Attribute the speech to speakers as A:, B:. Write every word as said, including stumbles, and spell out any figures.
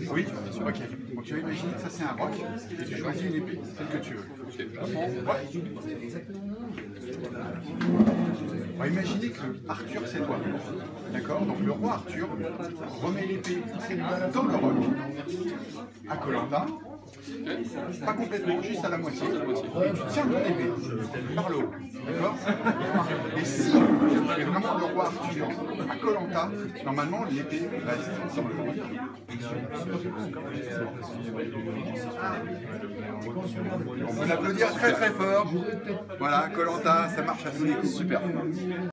A: Oui, ok. Donc tu vas imaginer que ça c'est un roc, et tu choisis une épée, celle que tu veux. Ouais. On va imaginer que Arthur c'est toi. D'accord? Donc le roi Arthur remet l'épée dans le roc, à Koh-Lanta. Pas complètement, juste à la moitié. Et tu tiens ton épée par le haut. D'accord? Et si tu es vraiment le roi Arthur à Koh-Lanta, normalement l'épée reste dans le roc. On peut l'applaudir très très fort. Voilà, Koh-Lanta, ça marche à tous les coups.
B: Super.